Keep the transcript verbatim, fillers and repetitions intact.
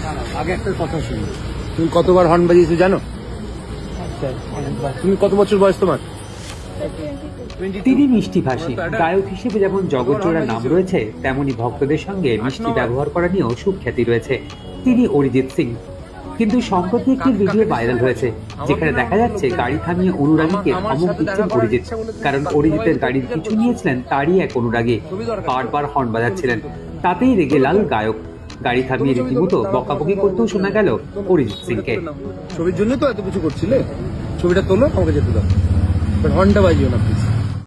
আগে একটা কথা শুনি, তুমি কতবার হর্ন বাজিয়েছো জানো? তুমি কত বছর বয়স তোমার? তিনি মিষ্টিভাষী গায়ক হিসেবে যেমন জগৎজোড়া নাম রয়েছে, তেমনি ভক্তদের সঙ্গে মিষ্টি ব্যবহার করা নিয়েও সুখ্যাতি রয়েছে। তিনি অরিজিৎ সিং। কিন্তু সম্প্রতি একটি ভিডিও ভাইরাল হয়েছে, যেখানে দেখা যাচ্ছে গাড়ি থামিয়ে অনুরাগীকে ধমক দিচ্ছেন অরিজিৎ। কারণ অরিজিতের গাড়ির পিছু নিয়েছিলেন তারই এক অনুরাগী, বারবার হর্ন বাজাচ্ছিলেন। তাতেই রেগে লাল গায়ক, গাড়ি থামিয়ে রীতিমতো বকাবকি করতেও শোনা গেল অরিজিৎ সিংকে। ছবির জন্য তো এত কিছু করছিলে, ছবিটা তোলো, আমাকে যেতে দাও, বাট হর্নটা বাজিও না প্লিজ।